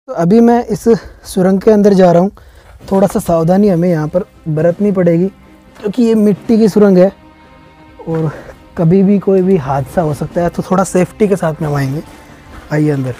तो अभी मैं इस सुरंग के अंदर जा रहा हूँ। थोड़ा सा सावधानी हमें यहाँ पर बरतनी पड़ेगी क्योंकि ये मिट्टी की सुरंग है और कभी भी कोई भी हादसा हो सकता है, तो थोड़ा सेफ्टी के साथ में हम आएंगे। आइए अंदर।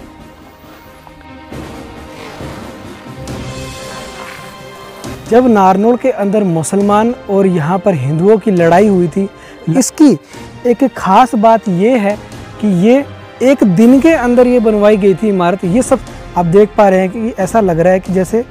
जब नारनौल के अंदर मुसलमान और यहाँ पर हिंदुओं की लड़ाई हुई थी, इसकी एक ख़ास बात ये है कि ये एक दिन के अंदर ये बनवाई गई थी इमारत। ये सब आप देख पा रहे हैं कि ऐसा लग रहा है कि जैसे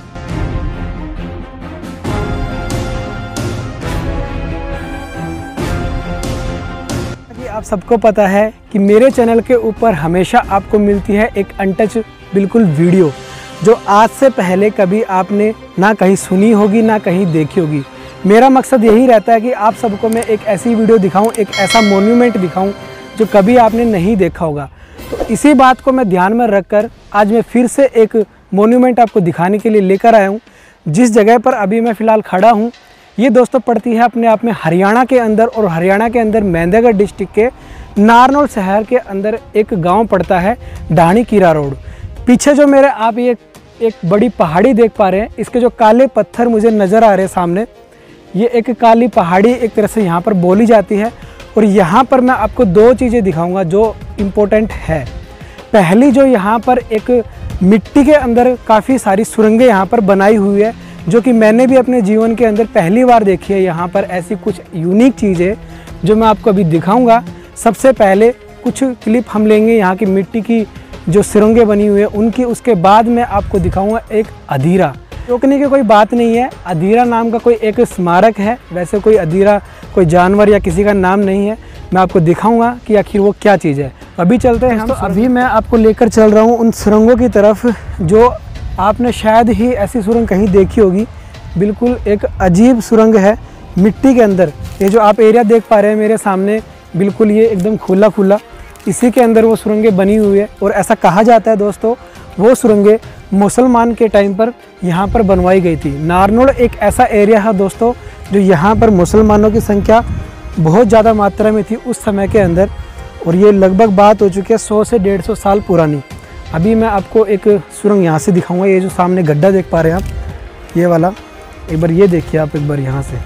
कि आप सबको पता है कि मेरे चैनल के ऊपर हमेशा आपको मिलती है एक अनटच बिल्कुल वीडियो, जो आज से पहले कभी आपने ना कहीं सुनी होगी ना कहीं देखी होगी। मेरा मकसद यही रहता है कि आप सबको मैं एक ऐसी वीडियो दिखाऊं, एक ऐसा मोन्यूमेंट दिखाऊं जो कभी आपने नहीं देखा होगा। तो इसी बात को मैं ध्यान में रखकर आज मैं फिर से एक मोन्यूमेंट आपको दिखाने के लिए लेकर आया हूँ। जिस जगह पर अभी मैं फ़िलहाल खड़ा हूँ, ये दोस्तों पड़ती है अपने आप में हरियाणा के अंदर, और हरियाणा के अंदर मेंढीगढ़ डिस्ट्रिक्ट के नारनौल शहर के अंदर एक गाँव पड़ता है ढाणी कीरा रोड। पीछे जो मेरे आप ये एक बड़ी पहाड़ी देख पा रहे हैं, इसके जो काले पत्थर मुझे नज़र आ रहे हैं सामने, ये एक काली पहाड़ी एक तरह से यहाँ पर बोली जाती है। और यहाँ पर मैं आपको दो चीज़ें दिखाऊंगा जो इम्पोर्टेंट है। पहली, जो यहाँ पर एक मिट्टी के अंदर काफ़ी सारी सुरंगें यहाँ पर बनाई हुई है, जो कि मैंने भी अपने जीवन के अंदर पहली बार देखी है। यहाँ पर ऐसी कुछ यूनिक चीज़ें जो मैं आपको अभी दिखाऊंगा। सबसे पहले कुछ क्लिप हम लेंगे यहाँ की मिट्टी की जो सुरंगें बनी हुई है उनकी, उसके बाद मैं आपको दिखाऊंगा एक अधीरा। रोकने की कोई बात नहीं है, अधीरा नाम का कोई एक स्मारक है, वैसे कोई अधीरा कोई जानवर या किसी का नाम नहीं है। मैं आपको दिखाऊंगा कि आखिर वो क्या चीज़ है। अभी चलते हैं हम। तो अभी मैं आपको लेकर चल रहा हूँ उन सुरंगों की तरफ जो आपने शायद ही ऐसी सुरंग कहीं देखी होगी। बिल्कुल एक अजीब सुरंग है मिट्टी के अंदर। ये जो आप एरिया देख पा रहे हैं मेरे सामने, बिल्कुल ये एकदम खुला खुला, इसी के अंदर वो सुरंगें बनी हुई है। और ऐसा कहा जाता है दोस्तों, वो सुरंगें मुसलमान के टाइम पर यहाँ पर बनवाई गई थी। नारनौल एक ऐसा एरिया है दोस्तों जो यहाँ पर मुसलमानों की संख्या बहुत ज़्यादा मात्रा में थी उस समय के अंदर, और ये लगभग बात हो चुकी है 100 से 150 साल पुरानी। अभी मैं आपको एक सुरंग यहाँ से दिखाऊंगा। ये जो सामने गड्ढा देख पा रहे हैं आप, ये वाला, एक बार ये देखिए आप एक बार यहाँ से।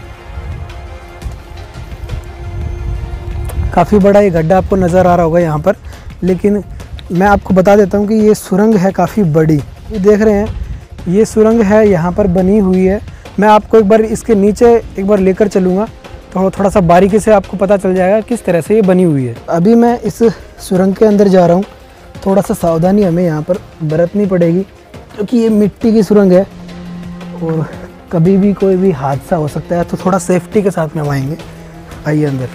काफ़ी बड़ा ये गड्ढा आपको नज़र आ रहा होगा यहाँ पर, लेकिन मैं आपको बता देता हूँ कि ये सुरंग है काफ़ी बड़ी। ये देख रहे हैं, ये सुरंग है यहाँ पर बनी हुई है। मैं आपको एक बार इसके नीचे एक बार लेकर चलूँगा, तो थोड़ा सा बारीकी से आपको पता चल जाएगा किस तरह से ये बनी हुई है। अभी मैं इस सुरंग के अंदर जा रहा हूँ। थोड़ा सा सावधानी हमें यहाँ पर बरतनी पड़ेगी क्योंकि ये मिट्टी की सुरंग है और कभी भी कोई भी हादसा हो सकता है, तो थोड़ा सेफ्टी के साथ में हम आएंगे। आइए अंदर।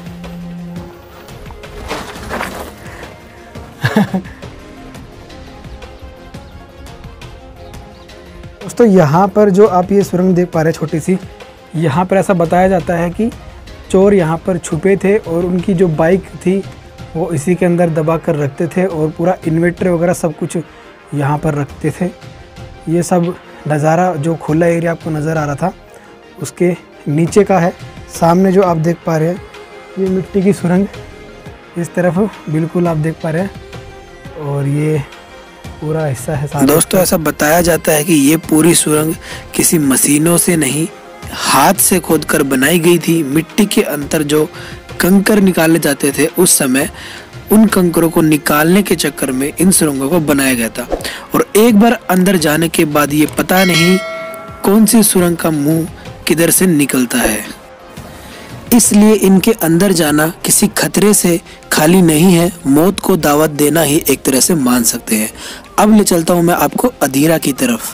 दोस्तों यहाँ पर जो आप ये सुरंग देख पा रहे हैं छोटी सी, यहाँ पर ऐसा बताया जाता है कि चोर यहाँ पर छुपे थे और उनकी जो बाइक थी वो इसी के अंदर दबा कर रखते थे, और पूरा इन्वर्टर वगैरह सब कुछ यहाँ पर रखते थे। ये सब नज़ारा जो खुला एरिया आपको नज़र आ रहा था उसके नीचे का है। सामने जो आप देख पा रहे हैं ये मिट्टी की सुरंग इस तरफ बिल्कुल आप देख पा रहे हैं, और ये पूरा हिस्सा है। दोस्तों ऐसा बताया जाता है कि ये पूरी सुरंग किसी मशीनों से नहीं, हाथ से खोदकर बनाई गई थी। मिट्टी के अंदर जो कंकर निकाले जाते थे उस समय, उन कंकरों को निकालने के चक्कर में इन सुरंगों को बनाया गया था। और एक बार अंदर जाने के बाद ये पता नहीं कौन सी सुरंग का मुंह किधर से निकलता है, इसलिए इनके अंदर जाना किसी खतरे से खाली नहीं है। मौत को दावत देना ही एक तरह से मान सकते हैं। अब ले चलता हूँ मैं आपको अधीरा की तरफ।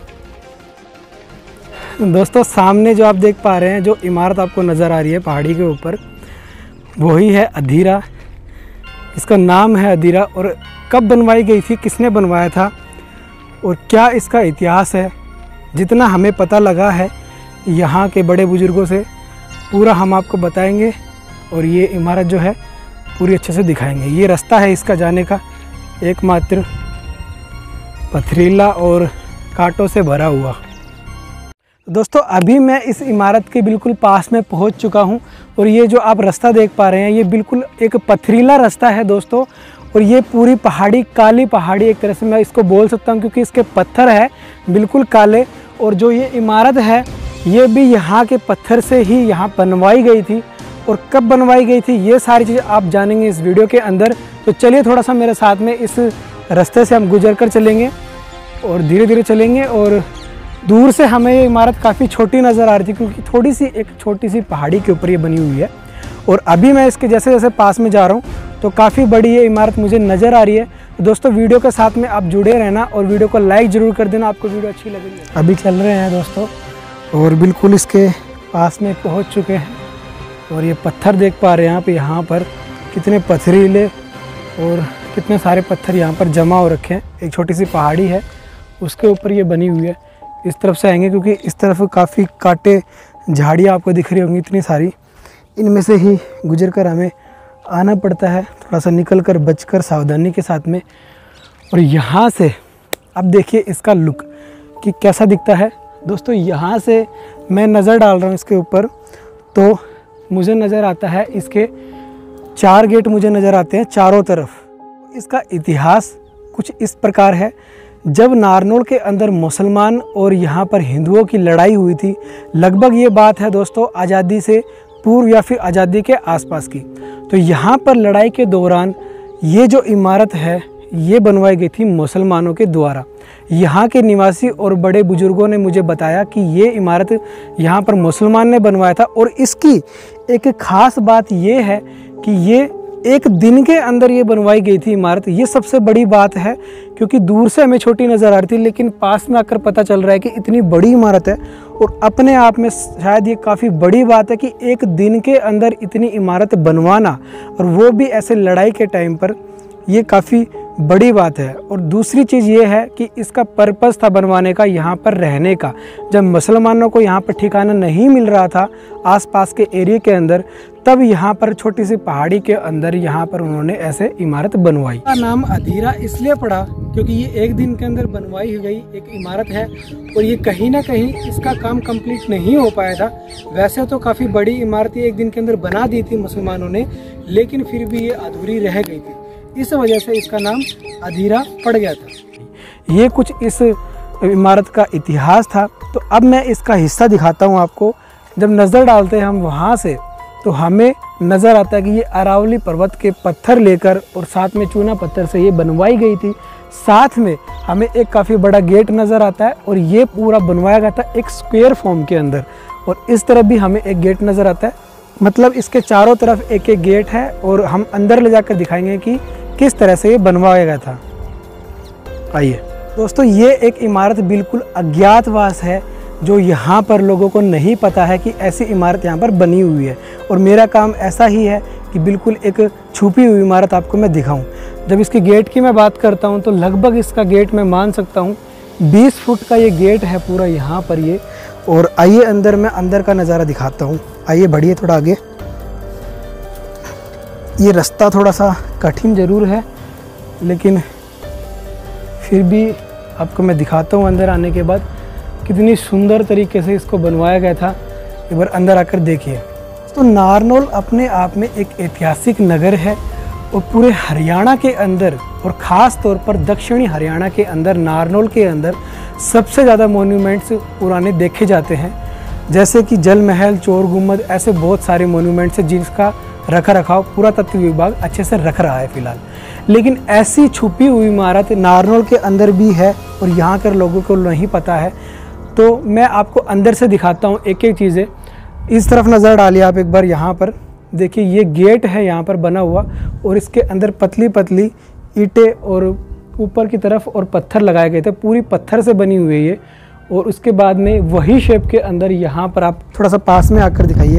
दोस्तों सामने जो आप देख पा रहे हैं, जो इमारत आपको नज़र आ रही है पहाड़ी के ऊपर, वही है अधीरा। इसका नाम है अधीरा। और कब बनवाई गई थी, किसने बनवाया था और क्या इसका इतिहास है, जितना हमें पता लगा है यहाँ के बड़े बुजुर्गों से, पूरा हम आपको बताएंगे। और ये इमारत जो है पूरी अच्छे से दिखाएंगे। ये रास्ता है इसका जाने का, एकमात्र पथरीला और कांटों से भरा हुआ। दोस्तों अभी मैं इस इमारत के बिल्कुल पास में पहुंच चुका हूं, और ये जो आप रास्ता देख पा रहे हैं ये बिल्कुल एक पथरीला रास्ता है दोस्तों। और ये पूरी पहाड़ी काली पहाड़ी एक तरह से मैं इसको बोल सकता हूँ, क्योंकि इसके पत्थर है बिल्कुल काले। और जो ये इमारत है ये भी यहाँ के पत्थर से ही यहाँ बनवाई गई थी, और कब बनवाई गई थी ये सारी चीज़ें आप जानेंगे इस वीडियो के अंदर। तो चलिए थोड़ा सा मेरे साथ में इस रास्ते से हम गुजर कर चलेंगे और धीरे धीरे चलेंगे। और दूर से हमें ये इमारत काफ़ी छोटी नज़र आ रही थी, क्योंकि थोड़ी सी एक छोटी सी पहाड़ी के ऊपर ये बनी हुई है। और अभी मैं इसके जैसे जैसे पास में जा रहा हूँ तो काफ़ी बड़ी ये इमारत मुझे नज़र आ रही है। तो दोस्तों वीडियो के साथ में आप जुड़े रहना और वीडियो को लाइक ज़रूर कर देना, आपको वीडियो अच्छी लगेगी। अभी चल रहे हैं दोस्तों और बिल्कुल इसके पास में पहुँच चुके हैं। और ये पत्थर देख पा रहे हैं आप, यहाँ पर कितने पथरीले और कितने सारे पत्थर यहाँ पर जमा हो रखे हैं। एक छोटी सी पहाड़ी है उसके ऊपर ये बनी हुई है। इस तरफ से आएंगे क्योंकि इस तरफ काफ़ी कांटे झाड़ियाँ आपको दिख रही होंगी इतनी सारी, इनमें से ही गुजर कर हमें आना पड़ता है, थोड़ा सा निकल कर बचकर सावधानी के साथ में। और यहाँ से अब देखिए इसका लुक कि कैसा दिखता है दोस्तों। यहाँ से मैं नज़र डाल रहा हूँ इसके ऊपर तो मुझे नज़र आता है इसके 4 गेट मुझे नज़र आते हैं चारों तरफ। इसका इतिहास कुछ इस प्रकार है, जब नारनौल के अंदर मुसलमान और यहाँ पर हिंदुओं की लड़ाई हुई थी, लगभग ये बात है दोस्तों आज़ादी से पूर्व या फिर आज़ादी के आसपास की। तो यहाँ पर लड़ाई के दौरान ये जो इमारत है ये बनवाई गई थी मुसलमानों के द्वारा। यहाँ के निवासी और बड़े बुजुर्गों ने मुझे बताया कि ये इमारत यहाँ पर मुसलमान ने बनवाया था। और इसकी एक ख़ास बात ये है कि ये एक दिन के अंदर ये बनवाई गई थी इमारत। ये सबसे बड़ी बात है, क्योंकि दूर से हमें छोटी नज़र आ रही थी लेकिन पास में आकर पता चल रहा है कि इतनी बड़ी इमारत है। और अपने आप में शायद ये काफ़ी बड़ी बात है कि एक दिन के अंदर इतनी इमारत बनवाना, और वो भी ऐसे लड़ाई के टाइम पर, ये काफ़ी बड़ी बात है। और दूसरी चीज़ ये है कि इसका पर्पस था बनवाने का यहाँ पर रहने का। जब मुसलमानों को यहाँ पर ठिकाना नहीं मिल रहा था आसपास के एरिया के अंदर, तब यहाँ पर छोटी सी पहाड़ी के अंदर यहाँ पर उन्होंने ऐसे इमारत बनवाई। इसका नाम अधीरा इसलिए पड़ा क्योंकि ये एक दिन के अंदर बनवाई गई एक इमारत है, और ये कहीं ना कहीं इसका काम कंप्लीट नहीं हो पाया था। वैसे तो काफ़ी बड़ी इमारत एक दिन के अंदर बना दी थी मुसलमानों ने, लेकिन फिर भी ये अधूरी रह गई थी, इस वजह से इसका नाम अधीरा पड़ गया था। ये कुछ इस इमारत का इतिहास था। तो अब मैं इसका हिस्सा दिखाता हूँ आपको। जब नज़र डालते हैं हम वहाँ से तो हमें नज़र आता है कि ये अरावली पर्वत के पत्थर लेकर और साथ में चूना पत्थर से ये बनवाई गई थी। साथ में हमें एक काफ़ी बड़ा गेट नज़र आता है, और ये पूरा बनवाया गया था एक स्क्वायर फॉर्म के अंदर। और इस तरफ भी हमें एक गेट नज़र आता है, मतलब इसके चारों तरफ एक एक गेट है। और हम अंदर ले जाकर दिखाएंगे कि किस तरह से ये बनवाया गया था। आइए दोस्तों, ये एक इमारत बिल्कुल अज्ञातवास है, जो यहाँ पर लोगों को नहीं पता है कि ऐसी इमारत यहाँ पर बनी हुई है। और मेरा काम ऐसा ही है कि बिल्कुल एक छुपी हुई इमारत आपको मैं दिखाऊं। जब इसके गेट की मैं बात करता हूँ तो लगभग इसका गेट मैं मान सकता हूँ 20 फुट का ये गेट है पूरा यहाँ पर ये। और आइए अंदर, मैं अंदर का नज़ारा दिखाता हूँ। आइए बढ़िए थोड़ा आगे। ये रास्ता थोड़ा सा कठिन ज़रूर है, लेकिन फिर भी आपको मैं दिखाता हूँ अंदर आने के बाद कितनी सुंदर तरीके से इसको बनवाया गया था। एक बार अंदर आकर देखिए। तो नारनौल अपने आप में एक ऐतिहासिक नगर है, और पूरे हरियाणा के अंदर और ख़ास तौर पर दक्षिणी हरियाणा के अंदर नारनौल के अंदर सबसे ज़्यादा मोन्यूमेंट्स पुराने देखे जाते हैं, जैसे कि जल महल, चोर गुम्बद, ऐसे बहुत सारे मोन्यूमेंट्स हैं जिसका रख रखाव पुरातत्व विभाग अच्छे से रख रहा है फ़िलहाल। लेकिन ऐसी छुपी हुई इमारत नारनौल के अंदर भी है और यहाँ के लोगों को नहीं पता है। तो मैं आपको अंदर से दिखाता हूँ एक एक चीज़ें। इस तरफ नज़र डालिए आप एक बार। यहाँ पर देखिए ये गेट है यहाँ पर बना हुआ, और इसके अंदर पतली पतली ईंटें और ऊपर की तरफ और पत्थर लगाए गए थे। पूरी पत्थर से बनी हुई है ये। और उसके बाद में वही शेप के अंदर यहाँ पर आप थोड़ा सा पास में आकर दिखाइए।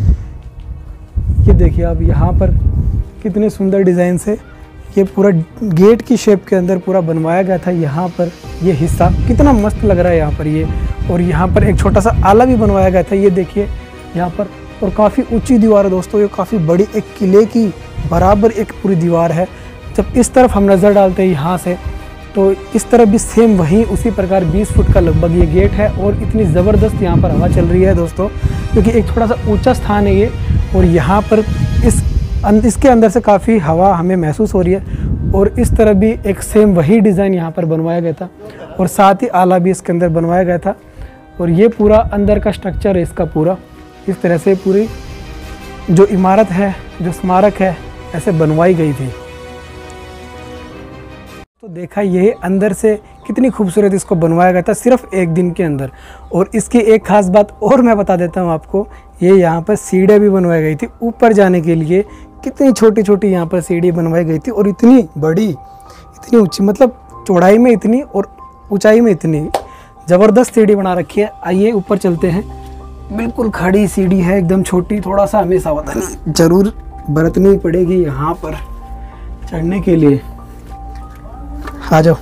ये देखिए आप यहाँ पर कितने सुंदर डिज़ाइन से ये पूरा गेट की शेप के अंदर पूरा बनवाया गया था। यहाँ पर ये हिस्सा कितना मस्त लग रहा है यहाँ पर ये। और यहाँ पर एक छोटा सा आला भी बनवाया गया था, ये देखिए यहाँ पर। और काफ़ी ऊंची दीवार है दोस्तों, ये काफ़ी बड़ी एक किले की बराबर एक पूरी दीवार है। जब इस तरफ हम नज़र डालते हैं यहाँ से, तो इस तरफ भी सेम वहीं उसी प्रकार 20 फुट का लगभग ये गेट है। और इतनी ज़बरदस्त यहाँ पर हवा चल रही है दोस्तों, क्योंकि एक थोड़ा सा ऊंचा स्थान है ये। और यहाँ पर इसके अंदर से काफ़ी हवा हमें महसूस हो रही है। और इस तरह भी एक सेम वही डिज़ाइन यहाँ पर बनवाया गया था और साथ ही आला भी इसके अंदर बनवाया गया था। और ये पूरा अंदर का स्ट्रक्चर है इसका पूरा इस तरह से पूरी जो इमारत है, जो स्मारक है, ऐसे बनवाई गई थी। तो देखा ये अंदर से कितनी खूबसूरत इसको बनवाया गया था सिर्फ एक दिन के अंदर। और इसकी एक ख़ास बात और मैं बता देता हूँ आपको, ये यहाँ पर सीढ़ियाँ भी बनवाई गई थी ऊपर जाने के लिए। कितनी छोटी छोटी यहाँ पर सीढ़ी बनवाई गई थी और इतनी बड़ी, इतनी ऊंची, मतलब चौड़ाई में इतनी और ऊंचाई में इतनी ज़बरदस्त सीढ़ी बना रखी है। आइए ऊपर चलते हैं। बिल्कुल खड़ी सीढ़ी है, एकदम छोटी, थोड़ा सा हमें सावधानी ज़रूर बरतनी पड़ेगी यहाँ पर चढ़ने के लिए। आ जाओ।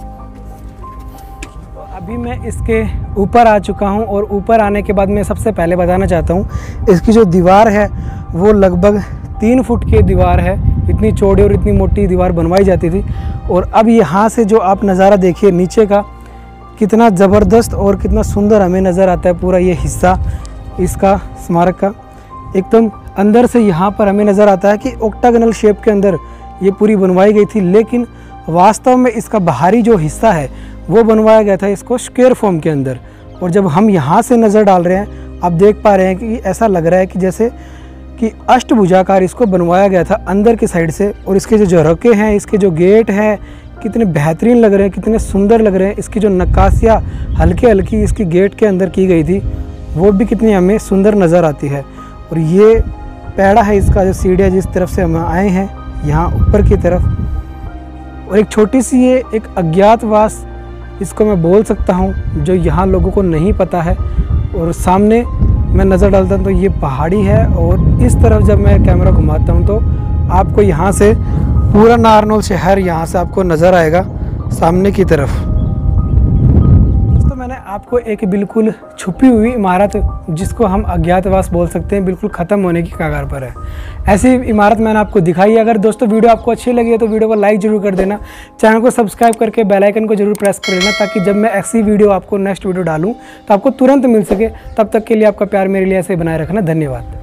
अभी मैं इसके ऊपर आ चुका हूँ और ऊपर आने के बाद मैं सबसे पहले बताना चाहता हूँ इसकी जो दीवार है वो लगभग 3 फुट की दीवार है। इतनी चौड़ी और इतनी मोटी दीवार बनवाई जाती थी। और अब यहाँ से जो आप नज़ारा देखिए नीचे का, कितना ज़बरदस्त और कितना सुंदर हमें नज़र आता है पूरा ये हिस्सा इसका स्मारक का। एकदम अंदर से यहाँ पर हमें नज़र आता है कि ऑक्टागोनल शेप के अंदर ये पूरी बनवाई गई थी, लेकिन वास्तव में इसका बाहरी जो हिस्सा है वो बनवाया गया था इसको स्क्वायर फॉर्म के अंदर। और जब हम यहाँ से नज़र डाल रहे हैं, आप देख पा रहे हैं कि ऐसा लग रहा है कि जैसे कि अष्टभुजाकार इसको बनवाया गया था अंदर की साइड से। और इसके जो झरोके हैं, इसके जो गेट हैं, कितने बेहतरीन लग रहे हैं, कितने सुंदर लग रहे हैं। इसकी जो नक्काशियाँ हल्की हल्की इसकी गेट के अंदर की गई थी वो भी कितनी हमें सुंदर नज़र आती है। और ये पैड़ा है इसका, जो सीढ़ियाँ जिस तरफ से हम आए हैं यहाँ ऊपर की तरफ। और एक छोटी सी ये एक अज्ञातवास इसको मैं बोल सकता हूँ जो यहाँ लोगों को नहीं पता है। और सामने मैं नज़र डालता हूँ तो ये पहाड़ी है और इस तरफ जब मैं कैमरा घुमाता हूँ तो आपको यहाँ से पूरा नारनौल शहर यहाँ से आपको नज़र आएगा सामने की तरफ। दोस्तों मैंने आपको एक बिल्कुल छुपी हुई इमारत, जिसको हम अज्ञातवास बोल सकते हैं, बिल्कुल ख़त्म होने की कगार पर है, ऐसी इमारत मैंने आपको दिखाई है। अगर दोस्तों वीडियो आपको अच्छी लगी है तो वीडियो को लाइक जरूर कर देना, चैनल को सब्सक्राइब करके बेल आइकन को जरूर प्रेस कर लेना, ताकि जब मैं ऐसी वीडियो आपको नेक्स्ट वीडियो डालूँ तो आपको तुरंत मिल सके। तब तक के लिए आपका प्यार मेरे लिए ऐसे बनाए रखना। धन्यवाद।